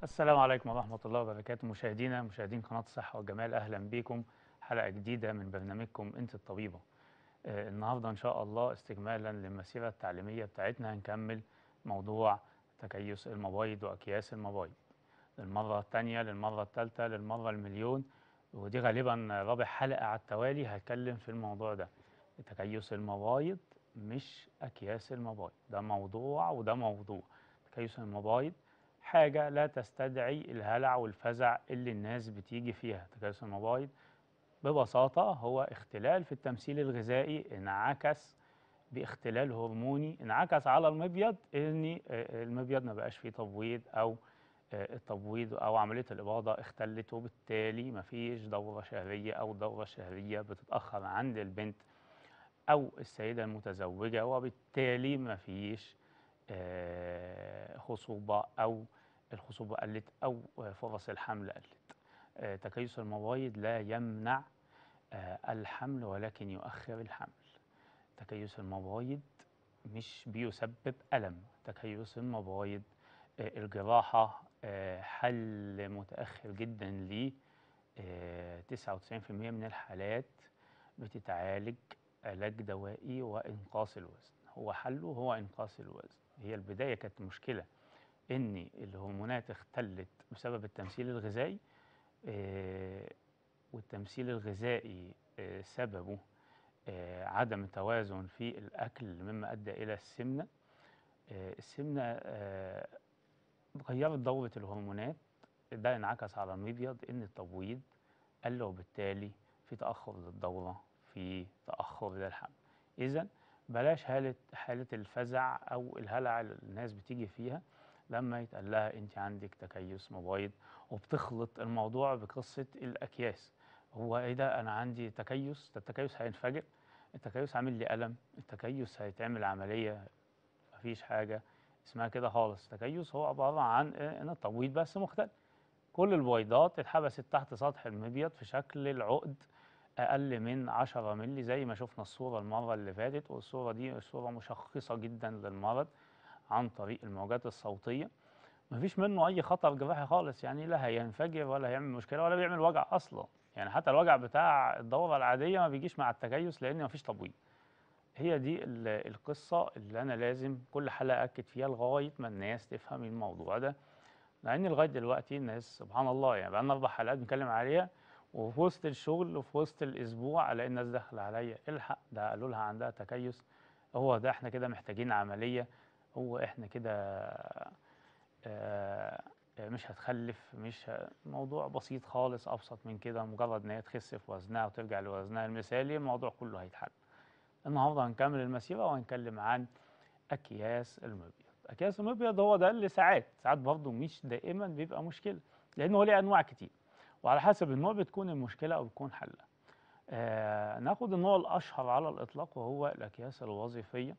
السلام عليكم ورحمة الله وبركاته مشاهدين قناة الصحة والجمال، أهلا بكم حلقة جديدة من برنامجكم أنت الطبيبة. النهاردة إن شاء الله استكمالا للمسيرة التعليمية بتاعتنا هنكمل موضوع تكيس المبايض وأكياس المبايض للمرة الثانية للمرة الثالثة للمرة المليون، ودي غالبا رابع حلقة على التوالي هتكلم في الموضوع ده. تكيس المبايض مش أكياس المبايض، ده موضوع وده موضوع. تكيس المبايض حاجة لا تستدعي الهلع والفزع اللي الناس بتيجي فيها. تكيس المبايض ببساطة هو اختلال في التمثيل الغذائي انعكس باختلال هرموني، انعكس على المبيض ان المبيض ما بقاش فيه تبويض، او التبويض او عملية الإباضة اختلت، وبالتالي ما فيش دورة شهرية، او الدورة الشهرية بتتأخر عند البنت او السيدة المتزوجة، وبالتالي ما فيش خصوبة، أو الخصوبة قلت، أو فرص الحمل قلت. تكيس المبايض لا يمنع الحمل ولكن يؤخر الحمل. تكيس المبايض مش بيسبب ألم. تكيس المبايض الجراحة حل متأخر جدا ليه. 99% من الحالات بتتعالج علاج دوائي وإنقاص الوزن، هو حله هو إنقاص الوزن. هي البداية كانت مشكلة إن الهرمونات اختلت بسبب التمثيل الغذائي، آه، والتمثيل الغذائي سببه عدم توازن في الأكل مما أدى إلى السمنة. السمنة غيرت دورة الهرمونات، ده انعكس على المبيض إن التبويض قل، وبالتالي في تأخر للدورة، في تأخر للحمل. إذا بلاش حالة الفزع أو الهلع اللي الناس بتيجي فيها لما يتقال لها أنت عندك تكيس مبايض، وبتخلط الموضوع بقصة الأكياس. هو إيه ده؟ أنا عندي تكيس، ده التكيس هينفجر، التكيس عامل لي ألم، التكيس هيتعمل عملية. مفيش حاجة اسمها كده خالص. التكيس هو عبارة عن إن التبويض بس مختلف. كل البويضات اتحبست تحت سطح المبيض في شكل العقد أقل من 10 مللي، زي ما شفنا الصورة المرة اللي فاتت، والصورة دي صورة مشخصة جدا للمرض عن طريق الموجات الصوتية. مفيش منه أي خطر جراحي خالص، يعني لا هينفجر ولا هيعمل مشكلة ولا بيعمل وجع أصلا. يعني حتى الوجع بتاع الدورة العادية ما بيجيش مع التكيس لأن مفيش تبويض. هي دي القصة اللي أنا لازم كل حلقة أكد فيها لغاية ما الناس تفهم الموضوع ده. مع ان لغايه دلوقتي الناس سبحان الله، يعني بقالنا 4 حلقات بنتكلم عليها، وفي وسط الشغل وفي وسط الاسبوع الاقي الناس داخله عليا: الحق ده قالوا لها عندها تكيس، هو ده احنا كده محتاجين عمليه، هو احنا كده مش هتخلف، مش موضوع بسيط خالص، ابسط من كده، مجرد ان هي تخس في وزنها وترجع لوزنها المثالي الموضوع كله هيتحل. النهارده هنكمل المسيره وهنتكلم عن اكياس المبيض. اكياس المبيض هو ده اللي ساعات برضه مش دائما بيبقى مشكله، لانه ليه انواع كتير، وعلى حسب النوع بتكون المشكله او بتكون حلها. ناخد النوع الاشهر على الاطلاق وهو الاكياس الوظيفيه.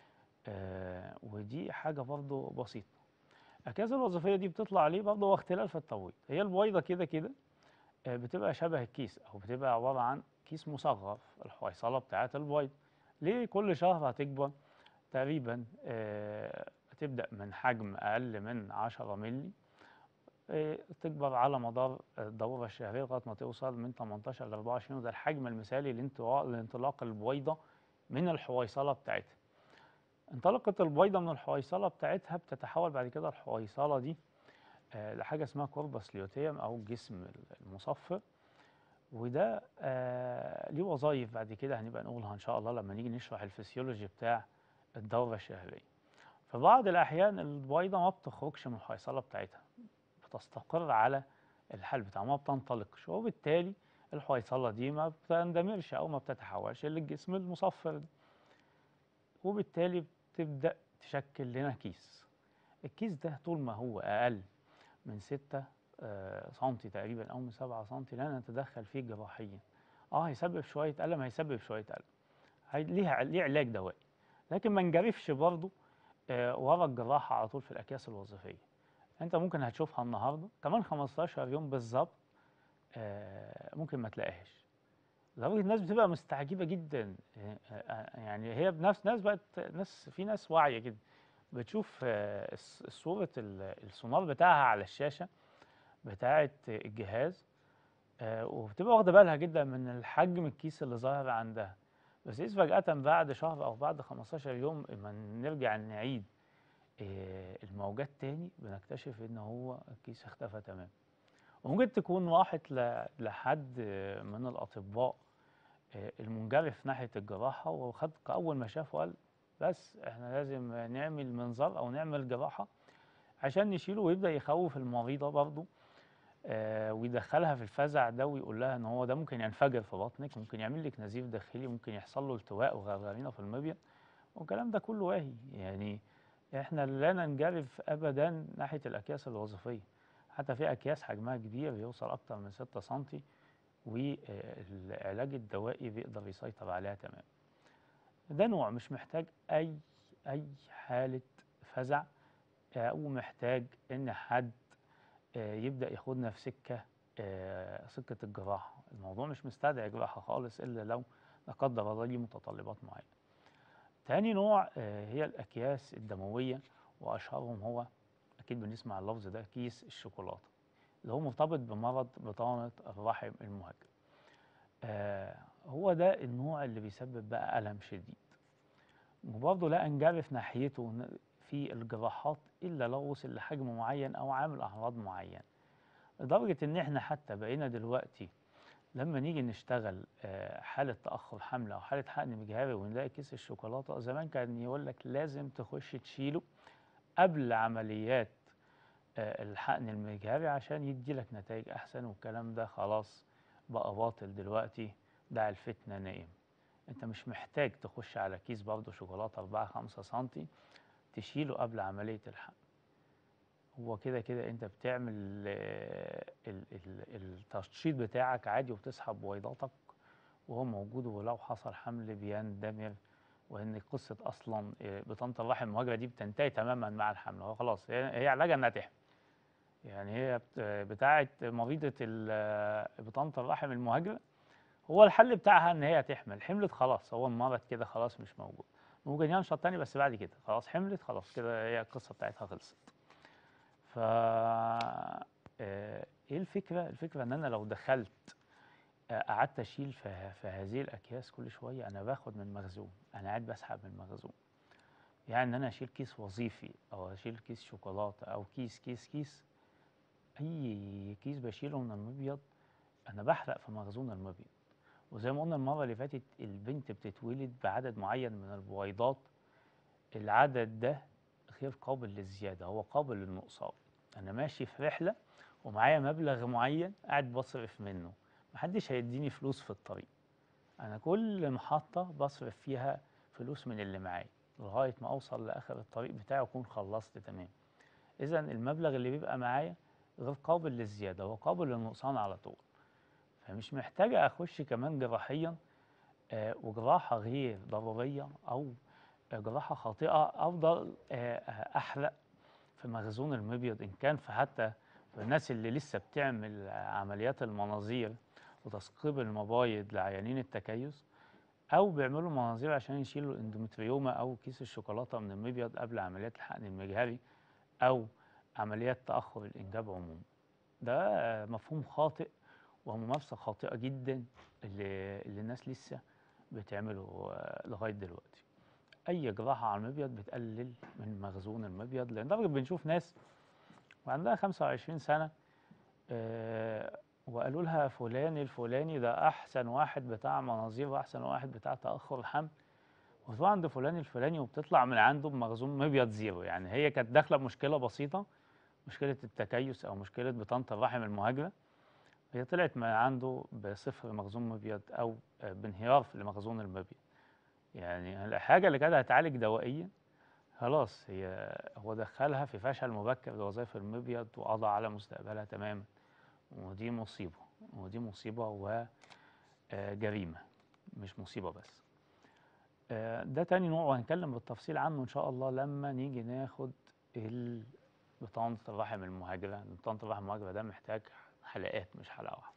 ودي حاجه برضه بسيطه. الاكياس الوظيفيه دي بتطلع عليه برضه هو اختلال في التبويض. هي البويضه كده كده بتبقى شبه الكيس، او بتبقى عباره عن كيس مصغر، الحويصله بتاعه البويض. ليه كل شهر هتكبر تقريبا تبدأ من حجم أقل من 10 مللي، تكبر على مدار الدورة الشهرية لغاية ما توصل من 18 ل 24، وده الحجم المثالي لانطلاق البويضة من الحويصلة بتاعتها. انطلقت البويضة من الحويصلة بتاعتها، بتتحول بعد كده الحويصلة دي لحاجة اسمها كوربس ليوتيوم أو الجسم المصفر. وده ليه وظائف بعد كده هنبقى نقولها إن شاء الله لما نيجي نشرح الفسيولوجي بتاع الدورة الشهرية. في بعض الأحيان البويضة ما بتخرجش من الحيصلة بتاعتها، بتستقر على الحال بتاعها، ما بتنطلقش، وبالتالي الحيصلة دي ما بتندمرش أو ما بتتحولش للجسم المصفر ده، وبالتالي بتبدأ تشكل لنا كيس. الكيس ده طول ما هو أقل من 6 سنتي تقريبا أو من 7 سنتي لا نتدخل فيه جراحيا. هيسبب شوية ألم، هيسبب شوية ألم، ليه علاج دوائي، لكن ما نجرفش برضه ورا الجراحة على طول في الأكياس الوظيفية. أنت ممكن هتشوفها النهاردة كمان 15 يوم بالظبط ممكن ما تلاقيهاش. لدرجة الناس بتبقى مستعجبة جدا. يعني هي بنفس ناس بقت ناس، في ناس واعية جدا بتشوف صورة السونار بتاعها على الشاشة بتاعة الجهاز، وبتبقى واخدة بالها جدًا من الحجم الكيس اللي ظاهر عندها، بس إذ فجأةً بعد شهر أو بعد 15 يوم أمّا نرجع نعيد الموجات تاني، بنكتشف إن هو الكيس اختفى تمامًا. وممكن تكون راحت لحد من الأطباء المنجرف ناحية الجراحة، أول ما شافه قال بس إحنا لازم نعمل منظار أو نعمل جراحة عشان نشيله، ويبدأ يخوّف المريضة برضه ويدخّلها في الفزع ده ويقول لها إن هو ده ممكن ينفجر في بطنِك، ممكن يعمل لِك نزيف داخلي، ممكن يحصل له التواء وغرغرينة في المبيض، والكلام ده كله واهي. يعني إحنا لا ننجرف أبدًا ناحية الأكياس الوظيفية، حتى في أكياس حجمها كبير يوصل أكتر من 6 سنتي، والعلاج الدوائي بيقدر يسيطر عليها تمامًا. ده نوع مش محتاج أي حالة فزع، أو محتاج إن حد يبدأ ياخدنا في سكة الجراحة. الموضوع مش مستدعي جراحة خالص إلا لو لا قدر الله ليه متطلبات معينة. تاني نوع هي الأكياس الدموية، وأشهرهم هو أكيد بنسمع اللفظ ده كيس الشوكولاتة، اللي هو مرتبط بمرض بطانة الرحم المهاجر. هو ده النوع اللي بيسبب بقى ألم شديد، وبرضه لا أنجرف ناحيته في الجراحات إلا لو وصل لحجم معين أو عامل أعراض معينة، لدرجة إن إحنا حتى بقينا دلوقتي لما نيجي نشتغل حالة تأخر حمل أو حالة حقن مجهري ونلاقي كيس الشوكولاتة، زمان كان يقول لك لازم تخش تشيله قبل عمليات الحقن المجهري عشان يدي لك نتائج أحسن، والكلام ده خلاص بقى باطل دلوقتي، دع الفتنة نائم. أنت مش محتاج تخش على كيس برضه شوكولاتة 4 5 سنتي تشيله قبل عملية الحقن. هو كده أنت بتعمل التشطيب بتاعك عادي، وبتسحب بويضاتك وهو موجود، ولو حصل حمل بيندمر، وإن قصة أصلا بطانة الرحم المهاجرة دي بتنتهي تماما مع الحمل. هو خلاص هي علاجها إنها تحمل، يعني هي بتاعة مريضة بطانة الرحم المهاجرة، هو الحل بتاعها إن هي تحمل. حملت خلاص، هو المرض كده خلاص مش موجود، ممكن ينشط تاني بس بعد كده خلاص حملت، خلاص كده هي القصة بتاعتها خلصت. ف إيه الفكرة؟ الفكرة إن أنا لو دخلت قعدت أشيل في هذه الأكياس كل شوية، أنا باخد من مخزون، أنا قاعد باسحب من مخزون. يعني إن أنا أشيل كيس وظيفي أو أشيل كيس شوكولاتة أو كيس، أي كيس باشيله من المبيض أنا باحرق في مخزون المبيض. وزي ما قلنا المرة اللي فاتت، البنت بتتولد بعدد معين من البويضات، العدد ده غير قابل للزيادة، هو قابل للنقصان. أنا ماشي في رحلة ومعايا مبلغ معين قاعد بصرف منه، محدش هيديني فلوس في الطريق، أنا كل محطة بصرف فيها فلوس من اللي معايا لغاية ما أوصل لآخر الطريق بتاعي وأكون خلصت تمام. إذا المبلغ اللي بيبقى معايا غير قابل للزيادة، هو قابل للنقصان على طول. فمش محتاجة أخش كمان جراحيا وجراحة غير ضرورية أو جراحة خاطئة، أفضل أحرق في مخزون المبيض. إن كان في حتى في الناس اللي لسه بتعمل عمليات المناظير وتثقيب المبايض لعيانين التكيس، أو بيعملوا مناظير عشان يشيلوا الاندومتريوما أو كيس الشوكولاتة من المبيض قبل عمليات الحقن المجهري أو عمليات تأخر الإنجاب عموما. ده مفهوم خاطئ وممارسة خاطئة جدا اللي الناس لسه بتعمله لغاية دلوقتي. أي جراحة على المبيض بتقلل من مخزون المبيض، لدرجة بنشوف ناس وعندها 25 سنة وقالوا لها فلان الفلاني ده أحسن واحد بتاع مناظير وأحسن واحد بتاع تأخر الحمل، وتروح عند فلان الفلاني وبتطلع من عنده بمخزون مبيض زيرو. يعني هي كانت داخلة بمشكلة بسيطة، مشكلة التكيس أو مشكلة بطانة الرحم المهاجرة، هي طلعت من عنده بصفر مخزون مبيض أو بانهيار في مخزون المبيض. يعني الحاجة اللي كانت هتعالج دوائيا خلاص هو دخلها في فشل مبكر لوظائف المبيض وقضى على مستقبلها تماما. ودي مصيبة، ودي مصيبة وجريمة، مش مصيبة بس. ده تاني نوع وهنتكلم بالتفصيل عنه إن شاء الله لما نيجي ناخد بطانة الرحم المهاجرة. بطانة الرحم المهاجرة ده محتاج حلقات مش حلقة واحدة.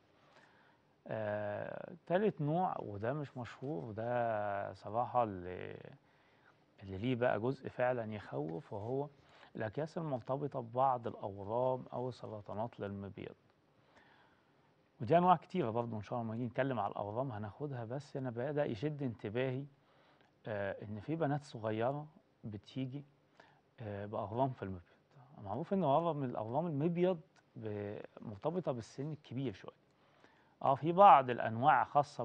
تالت نوع وده مش مشهور، وده صراحة اللي ليه بقى جزء فعلا يخوف، وهو الأكياس المرتبطة ببعض الأورام أو السرطانات للمبيض. ودي أنواع كتيرة برضه، إن شاء الله لما نيجي نتكلم على الأورام هناخدها. بس أنا بدأ يشد انتباهي إن في بنات صغيرة بتيجي بأورام في المبيض. معروف إن ورم من الأورام المبيض مرتبطة بالسن الكبير شوية. في بعض الأنواع خاصة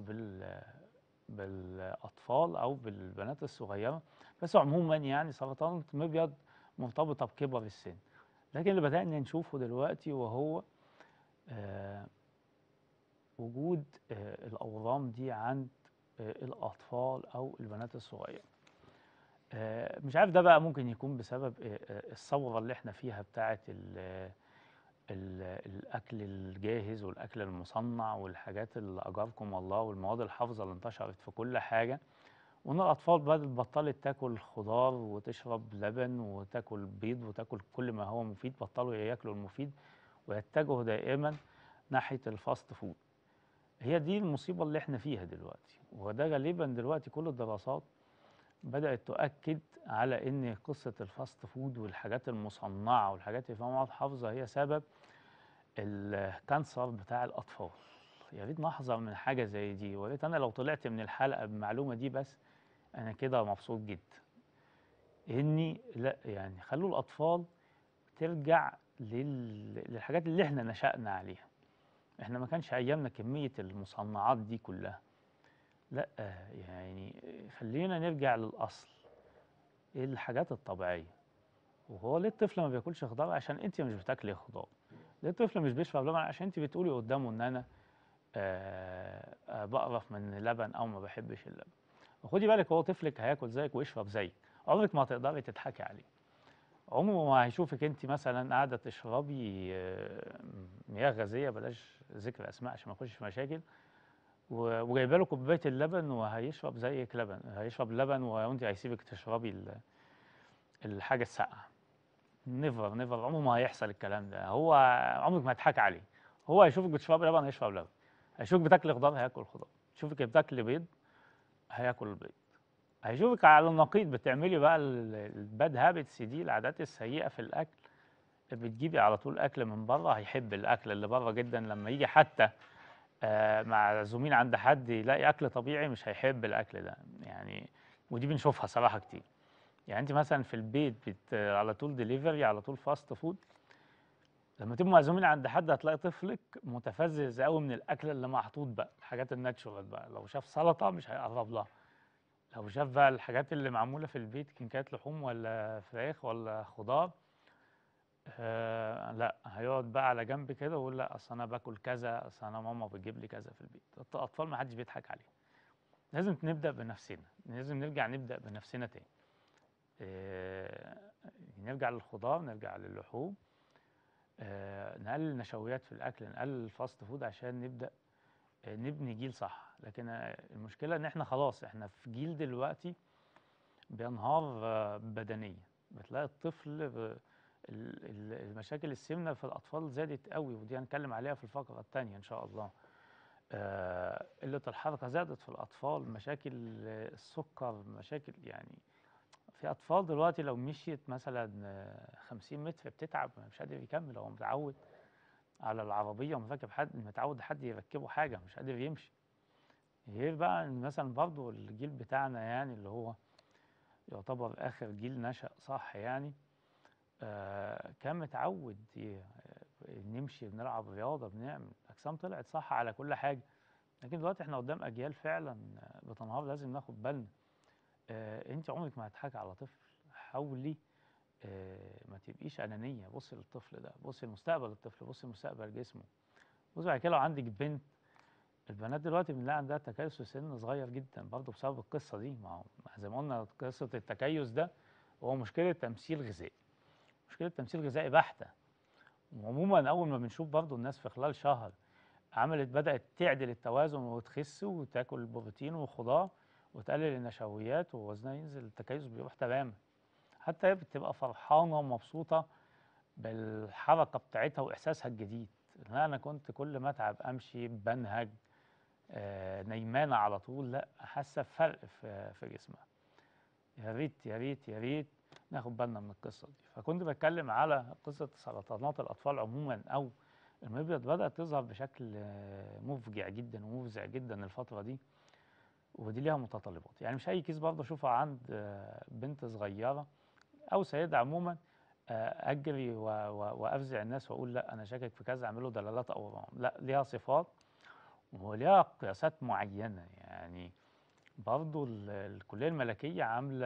بالأطفال أو بالبنات الصغيرة، بس عموما يعني سرطان المبيض مرتبطة بكبر السن. لكن اللي بدأنا نشوفه دلوقتي وهو آه، وجود الأورام دي عند الأطفال أو البنات الصغيرة. مش عارف ده بقى ممكن يكون بسبب الثورة اللي احنا فيها بتاعة الأكل الجاهز والأكل المصنع والحاجات اللي أجركم الله والمواد الحافظة اللي انتشرت في كل حاجة، وإن الأطفال بطلت تاكل خضار وتشرب لبن وتاكل بيض وتاكل كل ما هو مفيد، بطلوا ياكلوا المفيد ويتجهوا دائما ناحية الفاست فود. هي دي المصيبة اللي احنا فيها دلوقتي، وده غالبا دلوقتي كل الدراسات بدأت تؤكد على إن قصة الفاست فود والحاجات المصنعة والحاجات اللي فيها مواد حافظة هي سبب الكانسر بتاع الأطفال. يا ريت نحذر من حاجة زي دي، ويا ريت أنا لو طلعت من الحلقة بالمعلومة دي بس أنا كده مبسوط جدا. إني لا يعني خلوا الأطفال ترجع للحاجات اللي إحنا نشأنا عليها. إحنا ما كانش أيامنا كمية المصنعات دي كلها، لا يعني خلينا نرجع للأصل، إيه الحاجات الطبيعية. وهو ليه الطفل ما بياكلش خضار؟ عشان أنت مش بتاكلي خضار. ليه الطفل مش بيشرب لبن؟ عشان أنت بتقولي قدامه إن أنا بقرف من اللبن أو ما بحبش اللبن. وخدي بالك هو طفلك هياكل زيك ويشرب زيك، عمرك ما هتقدري تضحكي عليه. عمره ما هيشوفك انت مثلا قاعده تشربي مياه غازيه، بلاش ذكر اسماء عشان ما نخش في مشاكل، وجايبه له كوبايه اللبن وهيشرب زيك لبن، هيشرب لبن وانت هيسيبك تشربي الحاجه الساقعه. نيفر نيفر، عمره ما هيحصل الكلام ده. هو عمرك ما هتضحكي عليه. هو هيشوفك بتشربي لبن هيشرب لبن، هيشوفك بتاكلي خضار هياكل خضار، يشوفك بتاكلي بيض هياكل البيض، هيشوفك على النقيض بتعملي بقى الباد هابتس دي، العادات السيئة في الأكل، بتجيبي على طول أكل من بره. هيحب الأكل اللي بره جدا، لما يجي حتى معزومين عند حد يلاقي أكل طبيعي مش هيحب الأكل ده يعني. ودي بنشوفها صراحة كتير. يعني أنت مثلا في البيت على طول ديليفري، على طول فاست فود، لما تبقوا معزومين عند حد هتلاقي طفلك متفزز قوي من الأكل اللي محطوط بقى، الحاجات الناتشورال بقى. لو شاف سلطة مش هيقرب لها، لو شاف بقى الحاجات اللي معمولة في البيت كانت لحوم ولا فراخ ولا خضار، لا هيقعد بقى على جنب كده ويقول لا اصل انا باكل كذا، اصل انا ماما بتجيب لي كذا في البيت. الاطفال ما حدش بيضحك عليهم. لازم نبدا بنفسنا، لازم نرجع نبدا بنفسنا تاني. آه نرجع للخضار، نرجع للحوم، نقلل النشويات في الاكل، نقلل الفاست فود عشان نبدا نبني جيل صح. لكن المشكله ان احنا خلاص احنا في جيل دلوقتي بينهار بدنيا. بتلاقي الطفل المشاكل السمنه في الاطفال زادت قوي، ودي هنتكلم عليها في الفقره الثانيه ان شاء الله. قله الحركه زادت في الاطفال، مشاكل السكر، مشاكل يعني في اطفال دلوقتي لو مشيت مثلا 50 متر بتتعب، مش قادر يكمل. هو متعود على العربيه ومراكب حد، متعود حد يركبه حاجه، مش قادر يمشي. غير بقى إن مثلا برضه الجيل بتاعنا يعني اللي هو يعتبر آخر جيل نشأ صح يعني، كان متعود نمشي بنلعب رياضة بنعمل أجسام طلعت صح على كل حاجة. لكن دلوقتي احنا قدام أجيال فعلا بتنهار، لازم ناخد بالنا. انت عمرك ما هتضحكي على طفل. حاولي ما تبقيش أنانية. بصي للطفل ده، بصي لمستقبل الطفل، بصي لمستقبل جسمه. بصي بعد كده لو عندك بنت، البنات دلوقتي بنلاقي عندها تكيس في سن صغير جدا برضه بسبب القصة دي. ما هو زي ما قلنا قصة التكيس ده هو مشكلة تمثيل غذائي، مشكلة تمثيل غذائي بحتة. وعموما أول ما بنشوف برضو الناس في خلال شهر بدأت تعدل التوازن وتخس وتاكل بروتين وخضار وتقلل النشويات ووزنها ينزل، التكيس بيروح تماما. حتى هي بتبقى فرحانة ومبسوطة بالحركة بتاعتها وإحساسها الجديد. لا أنا كنت كل ما أتعب أمشي بنهج نيمانة على طول، لا حاسة بفرق في جسمها. يا ريت يا ريت يا ريت ناخد بالنا من القصة دي. فكنت بتكلم على قصة سرطانات الأطفال عموما أو المبيض بدأت تظهر بشكل مفجع جدا ومفزع جدا الفترة دي، ودي ليها متطلبات. يعني مش أي كيس برضه أشوفها عند بنت صغيرة أو سيدة عموما أجري وأفزع الناس وأقول لا أنا شاكك في كذا أعمله دلالات أو أورام. لا، ليها صفات وليها قياسات معينة. يعني برضه الكلية الملكية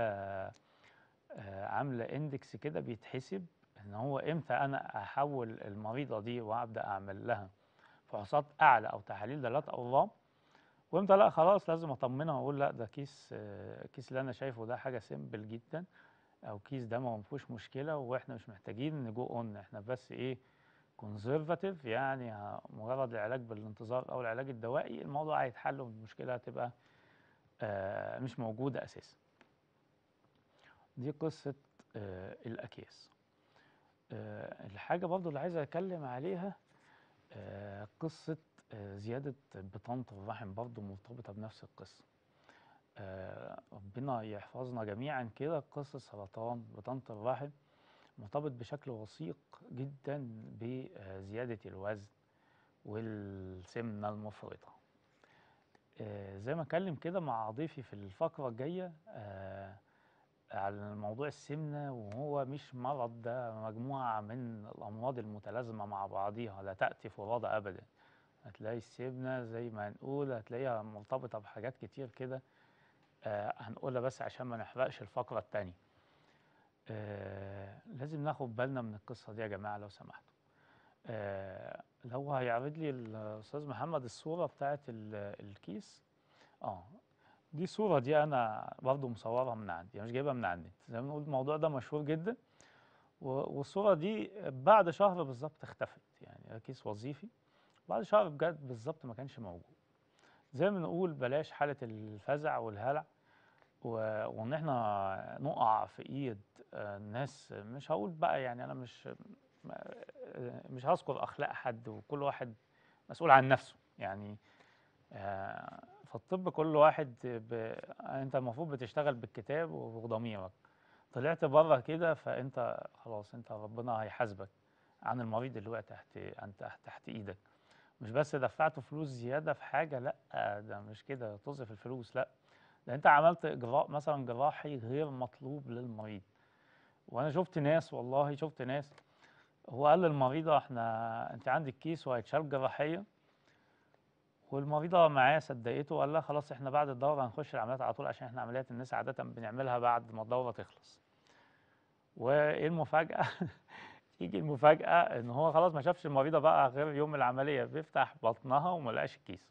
عاملة اندكس كده بيتحسب ان هو امتى انا احول المريضة دي وابدا اعمل لها فحوصات اعلى او تحاليل دلالات اورام، وامتى لا خلاص لازم اطمنها واقول لا ده كيس اللي انا شايفه ده حاجة سيمبل جدا، او كيس ده ما فيهوش مشكلة واحنا مش محتاجين نجو اون، احنا بس ايه كونزرفاتيف، يعني مجرد العلاج بالانتظار او العلاج الدوائي الموضوع هيتحل والمشكلة هتبقى مش موجودة اساسا. دي قصة الأكياس. الحاجة برضو اللي عايز أتكلم عليها قصة زيادة بطانة الرحم، برضو مرتبطة بنفس القصة. ربنا يحفظنا جميعا كده. قصة سرطان بطانة الرحم مرتبط بشكل وثيق جدا بزيادة الوزن والسمنة المفرطة. زي ما أتكلم كده مع ضيفي في الفقرة الجاية على موضوع السمنة، وهو مش مرض، ده مجموعة من الأمراض المتلازمة مع بعضيها لا تأتي فرادى أبدا. هتلاقي السمنة زي ما هنقول هتلاقيها مرتبطة بحاجات كتير كده هنقولها بس عشان ما نحرقش الفقرة التانية. لازم ناخد بالنا من القصة دي يا جماعة لو سمحتوا. لو هيعرض لي الأستاذ محمد الصورة بتاعت الكيس. دي صورة، دي أنا برضه مصورها من عندي، مش جايبها من عندي. زي ما بنقول الموضوع ده مشهور جدا، والصورة دي بعد شهر بالظبط اختفت. يعني كيس وظيفي بعد شهر بجد بالظبط ما كانش موجود. زي ما بنقول بلاش حالة الفزع والهلع وإن احنا نقع في إيد الناس. مش هقول بقى، يعني أنا مش هذكر أخلاق حد، وكل واحد مسؤول عن نفسه. يعني في الطب كل واحد انت المفروض بتشتغل بالكتاب وضميرك. طلعت بره كده فانت خلاص، انت ربنا هيحاسبك عن المريض اللي وقع تحت ايدك. مش بس دفعته فلوس زياده في حاجه، لا ده مش كده تصرف الفلوس، لا ده انت عملت اجراء مثلا جراحي غير مطلوب للمريض. وانا شفت ناس، والله شفت ناس هو قال للمريضه انت عندك كيس وهيتشال جراحيا، والمريضة معاه صدقته وقال لها خلاص احنا بعد الدورة هنخش العمليات على طول، عشان احنا عمليات الناس عادة بنعملها بعد ما الدورة تخلص. وايه المفاجأة؟ تيجي المفاجأة ان هو خلاص ما شافش المريضة بقى غير يوم العملية، بيفتح بطنها وما لقاش الكيس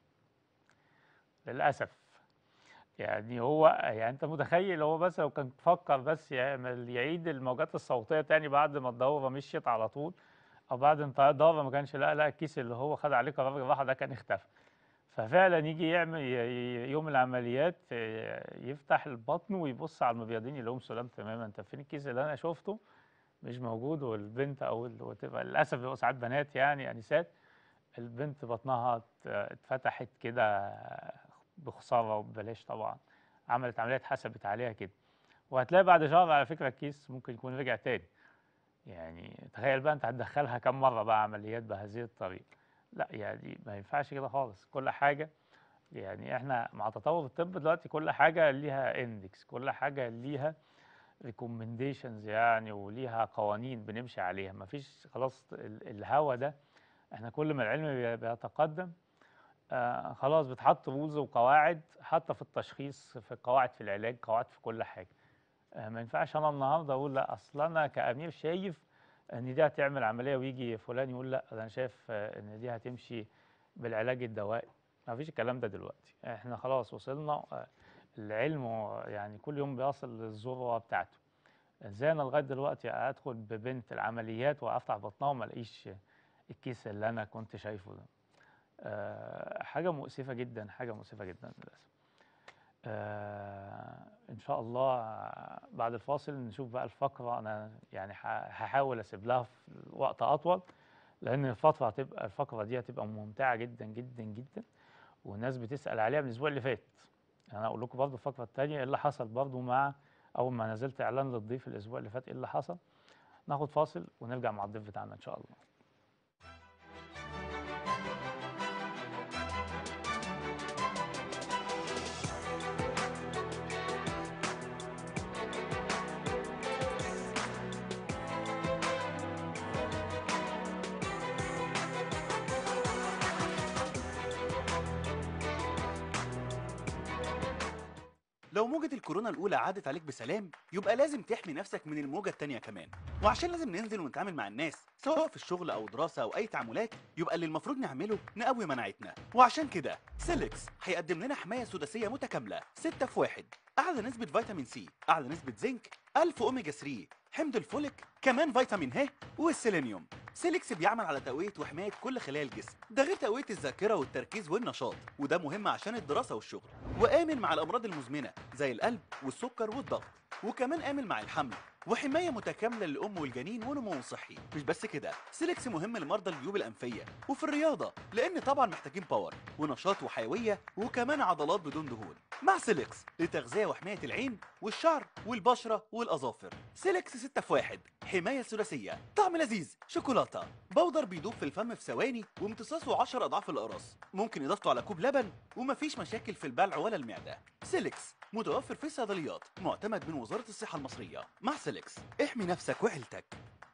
للأسف. يعني انت متخيل هو بس لو كان فكر بس يعيد الموجات الصوتية تاني بعد ما الدورة مشيت على طول، او بعد انتهاء الدورة، ما كانش لا الكيس اللي هو خد عليه قرار الراحة ده كان اختفى. ففعلا يجي يعمل يوم العمليات يفتح البطن ويبص على المبيضين يلاقيهم سلام تماما. انت فين الكيس اللي انا شفته؟ مش موجود. والبنت او وتبقى للاسف بيبقوا ساعات بنات يعني انسات، البنت بطنها اتفتحت كده بخساره وببلاش طبعا، عملت عمليه اتحسبت عليها كده. وهتلاقي بعد شهر على فكره الكيس ممكن يكون رجع تاني. يعني تخيل بقى انت هتدخلها كم مره بقى عمليات بهذه الطريقه؟ لا يعني ما ينفعش كده خالص. كل حاجه، يعني احنا مع تطور الطب دلوقتي كل حاجة ليها اندكس، كل حاجة ليها ريكومنديشنز يعني، وليها قوانين بنمشي عليها. مفيش خلاص الهوا ده. احنا كل ما العلم بيتقدم خلاص بتحط رولز وقواعد، حتى في التشخيص، في قواعد في العلاج، قواعد في كل حاجة. ما ينفعش انا النهارده اقول لا اصل انا كأمير شايف ان دي هتعمل عملية، ويجي فلان يقول لا انا شايف ان دي هتمشي بالعلاج الدوائي. ما فيش الكلام ده دلوقتي. احنا خلاص وصلنا العلم يعني كل يوم بيصل للذروة بتاعته. ازاي انا لغاية دلوقتي ادخل ببنت العمليات وافتح بطنها وما الاقيش الكيس اللي انا كنت شايفه ده؟ حاجة مؤسفة جدا، حاجة مؤسفة جدا للأسف. إن شاء الله بعد الفاصل نشوف بقى الفقرة. أنا يعني هحاول أسيب لها في وقت أطول، لأن الفقرة دي هتبقى ممتعة جدا جدا جدا، والناس بتسأل عليها من الأسبوع اللي فات. أنا أقول لكم برضه الفقرة التانية إيه اللي حصل برضه مع أول ما نزلت إعلان للضيف الأسبوع اللي فات إيه اللي حصل. ناخد فاصل ونرجع مع الضيف بتاعنا إن شاء الله. لو موجة الكورونا الأولى عدت عليك بسلام يبقى لازم تحمي نفسك من الموجة التانية كمان. وعشان لازم ننزل ونتعامل مع الناس سواء في الشغل أو دراسة أو أي تعاملات، يبقى اللي المفروض نعمله نقوي مناعتنا. وعشان كده سيليكس هيقدم لنا حماية سداسية متكاملة 6 في 1، أعلى نسبة فيتامين سي، أعلى نسبة زنك، 1000 أوميجا 3، حمض الفوليك، كمان فيتامين ه والسيلينيوم. سيليكس بيعمل على تقوية وحماية كل خلايا الجسم، ده غير تقوية الذاكرة والتركيز والنشاط، وده مهم عشان الدراسة والشغل. وآمن مع الأمراض المزمنة زي القلب والسكر والضغط، وكمان آمن مع الحمل، وحماية متكاملة للأم والجنين ونمو صحي. مش بس كده، سيليكس مهم لمرضى الجيوب الأنفية وفي الرياضة، لأن طبعا محتاجين باور ونشاط وحيوية وكمان عضلات بدون دهون. مع سيليكس لتغذية وحماية العين والشعر والبشرة والأظافر. سيليكس 6 في 1، حماية ثلاثية، طعم لذيذ شوكولاتة، بودر بيدوب في الفم في ثواني وامتصاصه 10 أضعاف الأقراص، ممكن إضافته على كوب لبن ومفيش مشاكل في البلع ولا المعدة. سيليكس متوفر في الصيدليات، معتمد من وزارة الصحة المصرية. مع سيليكس احمي نفسك وعيلتك.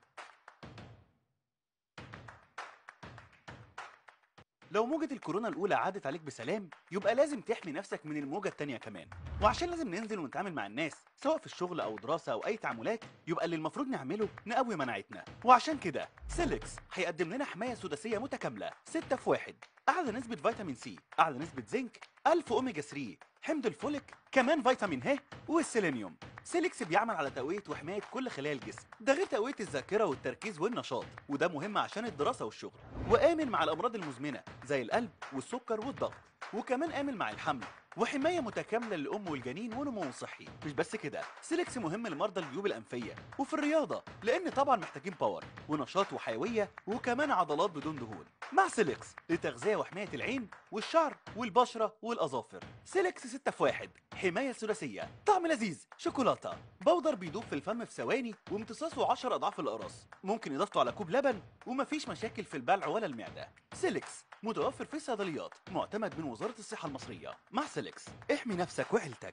لو موجة الكورونا الأولى عدت عليك بسلام يبقى لازم تحمي نفسك من الموجة التانية كمان. وعشان لازم ننزل ونتعامل مع الناس سواء في الشغل أو دراسة أو أي تعاملات، يبقى اللي المفروض نعمله نقوي مناعتنا. وعشان كده سيليكس هيقدم لنا حماية سداسية متكاملة 6 في 1، أعلى نسبة فيتامين سي، أعلى نسبة زنك، 1000 أوميجا 3، حمض الفوليك، كمان فيتامين ه والسيلينيوم. سيليكس بيعمل على تقوية وحماية كل خلايا الجسم، ده غير تقوية الذاكرة والتركيز والنشاط، وده مهم عشان الدراسة والشغل. وآمن مع الأمراض المزمنة زي القلب والسكر والضغط، وكمان آمن مع الحمل، وحماية متكاملة للأم والجنين ونمو صحي. مش بس كده، سيليكس مهم لمرضى الجيوب الأنفية وفي الرياضة، لأن طبعا محتاجين باور ونشاط وحيوية وكمان عضلات بدون دهون. مع سيليكس لتغذية وحماية العين والشعر والبشرة والأظافر. سيليكس 6 في 1، حماية ثلاثية، طعم لذيذ شوكولاتة، بودر بيدوب في الفم في ثواني وامتصاصه 10 أضعاف الأقراص، ممكن إضافته على كوب لبن ومفيش مشاكل في البلع ولا المعدة. سيليكس متوفر في الصيدليات، معتمد من وزارة الصحة المصرية. مع سيليكس احمي نفسك وعيلتك.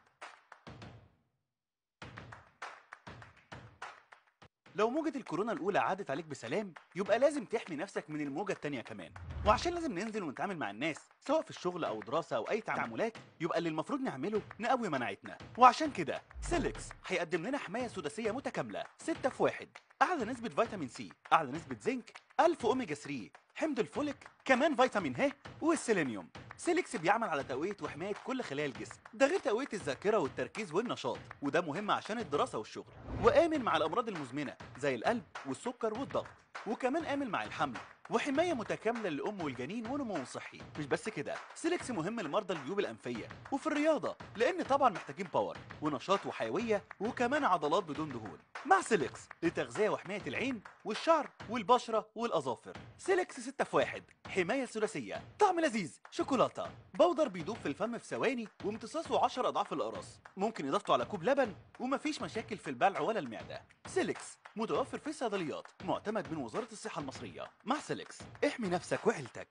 لو موجة الكورونا الأولى عدت عليك بسلام يبقى لازم تحمي نفسك من الموجة التانية كمان. وعشان لازم ننزل ونتعامل مع الناس سواء في الشغل أو دراسة أو أي تعاملات، يبقى اللي المفروض نعمله نقوي مناعتنا. وعشان كده سيليكس هيقدم لنا حماية سداسية متكاملة 6 في 1، أعلى نسبة فيتامين سي، أعلى نسبة زنك، 1000 أوميجا 3، حمض الفوليك، كمان فيتامين ه والسيلينيوم. سيليكس بيعمل على تقوية وحماية كل خلايا الجسم، ده غير تقوية الذاكرة والتركيز والنشاط، وده مهم عشان الدراسة والشغل. وآمن مع الأمراض المزمنة زي القلب والسكر والضغط، وكمان آمن مع الحمل، وحماية متكاملة للأم والجنين ونمو صحي. مش بس كده، سيليكس مهم لمرضى الجيوب الأنفية وفي الرياضة، لأن طبعا محتاجين باور ونشاط وحيوية وكمان عضلات بدون دهون. مع سيليكس لتغذية وحماية العين والشعر والبشرة والأظافر. سيليكس 6 في 1، حماية ثلاثية، طعم لذيذ شوكولاتة، بودر بيدوب في الفم في ثواني وامتصاصه 10 أضعاف الأقراص، ممكن إضافته على كوب لبن ومفيش مشاكل في البلع ولا المعدة. سيليكس متوفر في الصيدليات، معتمد من وزارة الصحة المصرية. مع سيليكس احمي نفسك وعيلتك.